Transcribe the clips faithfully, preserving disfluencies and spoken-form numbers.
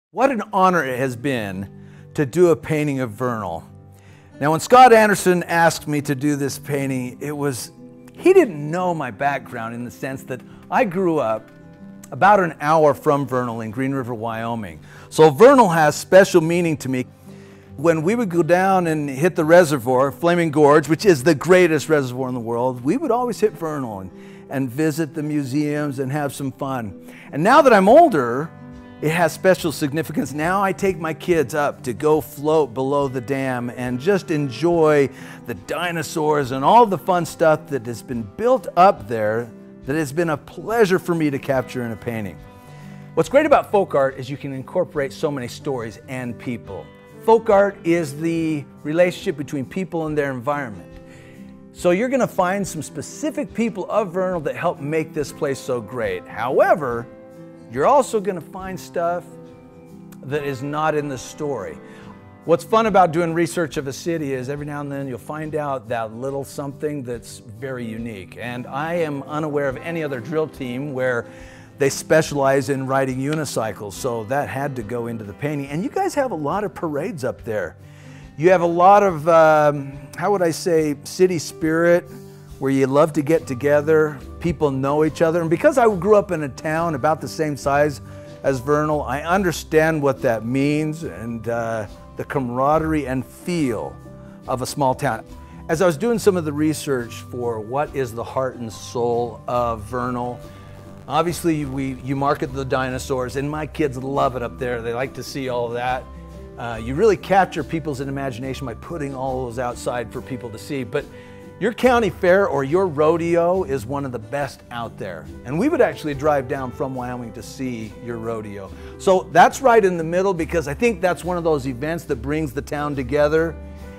What an honor it has been to do a painting of Vernal. Now, when Scott Anderson asked me to do this painting, it was, he didn't know my background in the sense that I grew up about an hour from Vernal in Green River, Wyoming. So Vernal has special meaning to me. When we would go down and hit the reservoir, Flaming Gorge, which is the greatest reservoir in the world, we would always hit Vernal and, and visit the museums and have some fun. And now that I'm older, it has special significance. Now I take my kids up to go float below the dam and just enjoy the dinosaurs and all the fun stuff that has been built up there that has been a pleasure for me to capture in a painting. What's great about folk art is you can incorporate so many stories and people. Folk art is the relationship between people and their environment. So you're going to find some specific people of Vernal that help make this place so great. However, you're also going to find stuff that is not in the story. What's fun about doing research of a city is every now and then you'll find out that little something that's very unique. And I am unaware of any other drill team where they specialize in riding unicycles, so that had to go into the painting. And you guys have a lot of parades up there. You have a lot of, um, how would I say, city spirit, where you love to get together, people know each other. And because I grew up in a town about the same size as Vernal, I understand what that means and uh, the camaraderie and feel of a small town. As I was doing some of the research for what is the heart and soul of Vernal, obviously we, you market the dinosaurs, and my kids love it up there. They like to see all of that. Uh, you really capture people's imagination by putting all those outside for people to see. But your county fair or your rodeo is one of the best out there. And we would actually drive down from Wyoming to see your rodeo. So that's right in the middle, because I think that's one of those events that brings the town together.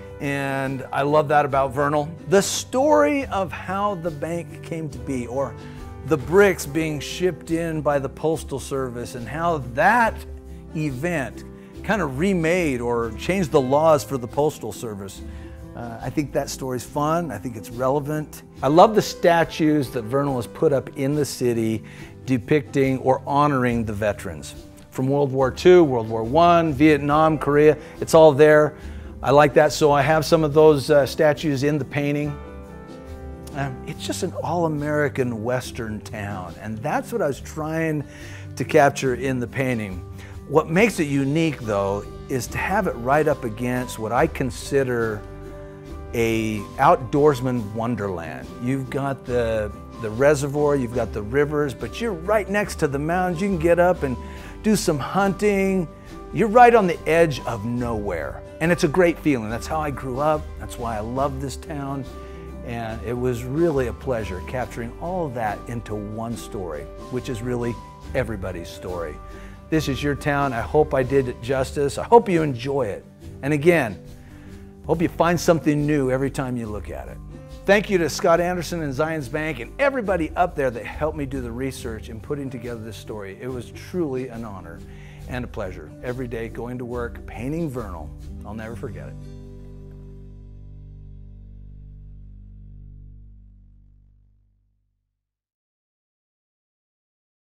And I love that about Vernal. The story of how the bank came to be, or the bricks being shipped in by the Postal Service, and how that event kind of remade or changed the laws for the Postal Service. Uh, I think that story's fun. I think it's relevant. I love the statues that Vernal has put up in the city depicting or honoring the veterans. From World War Two, World War One, Vietnam, Korea, it's all there. I like that, so I have some of those uh, statues in the painting. Um, it's just an all-American Western town, and that's what I was trying to capture in the painting. What makes it unique, though, is to have it right up against what I consider a outdoorsman wonderland. You've got the, the reservoir, you've got the rivers, but you're right next to the mountains. You can get up and do some hunting. You're right on the edge of nowhere. And it's a great feeling. That's how I grew up. That's why I love this town. And it was really a pleasure capturing all of that into one story, which is really everybody's story. This is your town. I hope I did it justice. I hope you enjoy it. And again, hope you find something new every time you look at it. Thank you to Scott Anderson and Zions Bank and everybody up there that helped me do the research and putting together this story. It was truly an honor and a pleasure. Every day going to work, painting Vernal. I'll never forget it.